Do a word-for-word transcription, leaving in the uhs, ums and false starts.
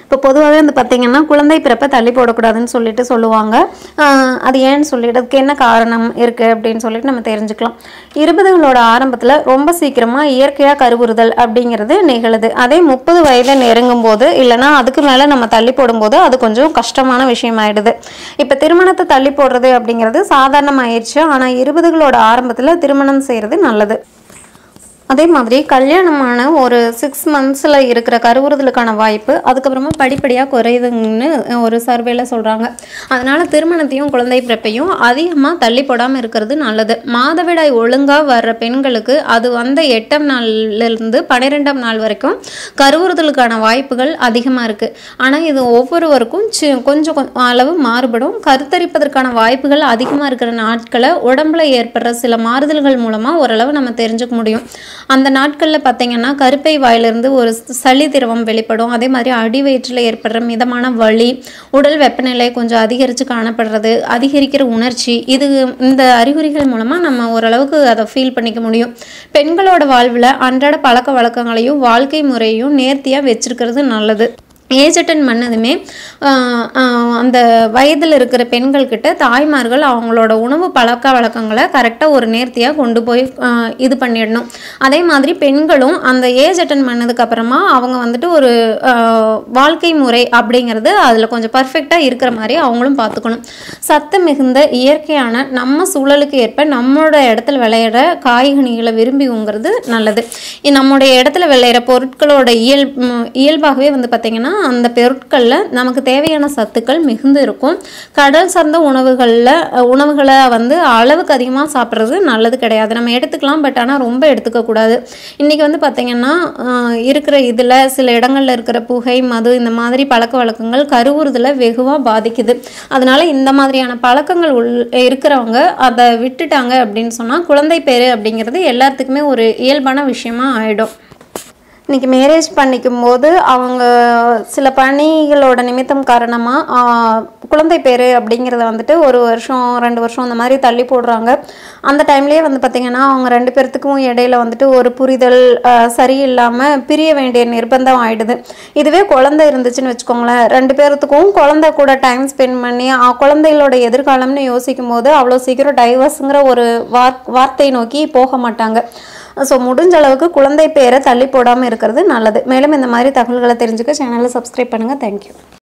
இப்போ பொதுவாகவே வந்து பார்த்திங்கன்னா குழந்தை பிறப்பை தள்ளி போடக்கூடாதுன்னு சொல்லிட்டு சொல்லுவாங்க. அது ஏன்னு சொல்லிட்டு அதுக்கு என்ன காரணம் இருக்குது அப்படின்னு சொல்லிட்டு நம்ம தெரிஞ்சுக்கலாம். இருபதுகளோட ஆரம்பத்தில் ரொம்ப சீக்கிரமாக இயற்கையாக கருவுறுதல் அப்படிங்கிறது நிகழுது. அதே முப்பது வயதை நெருங்கும் போது இல்லைனா அதுக்கு மேலே நம்ம தள்ளி போடும்போது அது கொஞ்சம் கஷ்டமான விஷயமாயிடுது. இப்போ திருமணத்தை தள்ளி போடுறது அப்படிங்கிறது சாதாரணமாயிடுச்சு. ஆனால் இருபதுகளோட ஆரம்பத்தில் திருமணம் செய்கிறது நல்லது. அதே மாதிரி கல்யாணமான ஒரு சிக்ஸ் மந்த்ஸில் இருக்கிற கருவுறுதலுக்கான வாய்ப்பு அதுக்கப்புறமா படிப்படியாக குறையுதுன்னு ஒரு சர்வேல சொல்கிறாங்க. அதனால் திருமணத்தையும் குழந்தை பிறப்பையும் அதிகமாக தள்ளி போடாமல் இருக்கிறது நல்லது. மாதவிடாய் ஒழுங்காக வர்ற பெண்களுக்கு அது வந்த எட்டாம் நாள்லேருந்து பன்னிரெண்டாம் நாள் வரைக்கும் கருவுறுதலுக்கான வாய்ப்புகள் அதிகமாக இருக்குது. ஆனால் இது ஒவ்வொருவருக்கும் சி கொஞ்சம் அளவு மாறுபடும். கருத்தரிப்பதற்கான வாய்ப்புகள் அதிகமாக இருக்கிற நாட்களை உடம்புல ஏற்படுற சில மாறுதல்கள் மூலமாக ஓரளவு நம்ம தெரிஞ்சுக்க முடியும். அந்த நாட்களில் பார்த்திங்கன்னா கருப்பை வாயிலிருந்து ஒரு சளி திரவம் வெளிப்படும். அதே மாதிரி அடி வயிற்றில் ஏற்படுற மிதமான வலி, உடல் வெப்பநிலை கொஞ்சம் அதிகரித்து காணப்படுறது, அதிகரிக்கிற உணர்ச்சி, இது இந்த அறிகுறிகள் மூலமாக நம்ம ஓரளவுக்கு அதை ஃபீல் பண்ணிக்க முடியும். பெண்களோட வாழ்வில் அன்றாட பழக்க வழக்கங்களையும் வாழ்க்கை முறையும் நேர்த்தியாக வச்சிருக்கிறது நல்லது. ஏஜ் அட்டன் பண்ணதுமே அந்த வயதில் இருக்கிற பெண்கள்கிட்ட தாய்மார்கள் அவங்களோட உணவு பழக்க வழக்கங்களை கரெக்டாக ஒரு நேர்த்தியாக கொண்டு போய் இது பண்ணிடணும். அதே மாதிரி பெண்களும் அந்த ஏஜ் அட்டன் பண்ணதுக்கப்புறமா அவங்க வந்துட்டு ஒரு வாழ்க்கை முறை அப்படிங்கிறது அதில் கொஞ்சம் பர்ஃபெக்டாக இருக்கிற மாதிரி அவங்களும் பார்த்துக்கணும். சத்து மிகுந்த இயற்கையான நம்ம சூழலுக்கு ஏற்ப நம்மளோட இடத்துல விளையிற காய்கனிகளை விரும்பிங்கிறது நல்லது. நம்முடைய இடத்துல விளையிற பொருட்களோட இயல் இயல்பாகவே வந்து பார்த்திங்கன்னா அந்த பொருட்களில் நமக்கு தேவையான சத்துக்கள் மிகுந்து இருக்கும். கடல் சார்ந்த உணவுகளில் உணவுகளை வந்து அளவுக்கு அதிகமாக சாப்பிட்றது நல்லது கிடையாது. நம்ம எடுத்துக்கலாம், பட் ஆனால் ரொம்ப எடுத்துக்கக்கூடாது. இன்றைக்கி வந்து பார்த்திங்கன்னா இருக்கிற இதில் சில இடங்களில் இருக்கிற புகை, மது, இந்த மாதிரி பழக்க வழக்கங்கள் கருவுறுதலை வெகுவாக பாதிக்குது. அதனால் இந்த மாதிரியான பழக்கங்கள் உள் இருக்கிறவங்க அதை விட்டுட்டாங்க அப்படின்னு சொன்னால் குழந்தை பேர் அப்படிங்கிறது எல்லாத்துக்குமே ஒரு இயல்பான விஷயமா ஆகிடும். இன்றைக்கி மேரேஜ் பண்ணிக்கும் போது அவங்க சில பணிகளோட நிமித்தம் காரணமாக குழந்தை பேர் அப்படிங்கிறத வந்துட்டு ஒரு வருஷம் ரெண்டு வருஷம் அந்த மாதிரி தள்ளி போடுறாங்க. அந்த டைம்லேயே வந்து பார்த்திங்கன்னா அவங்க ரெண்டு பேர்த்துக்கும் இடையில வந்துட்டு ஒரு புரிதல் சரியில்லாமல் பிரிய வேண்டிய நிர்பந்தம் ஆகிடுது. இதுவே குழந்தை இருந்துச்சுன்னு வச்சுக்கோங்களேன், ரெண்டு பேர்த்துக்கும் குழந்தை கூட டைம் ஸ்பெண்ட் பண்ணி குழந்தைகளோட எதிர்காலம்னு யோசிக்கும் போது அவ்வளோ சீக்கிரம் டைவர்ஸுங்கிற ஒரு வார் வார்த்தை நோக்கி போக மாட்டாங்க. ஸோ முடிஞ்ச அளவுக்கு குழந்தை பேரை தள்ளி போடாமல் இருக்கிறது நல்லது. மேலும் இந்த மாதிரி தகவல்களை தெரிஞ்சுக்க சேனலை சப்ஸ்கிரைப் பண்ணுங்கள். தேங்க்யூ.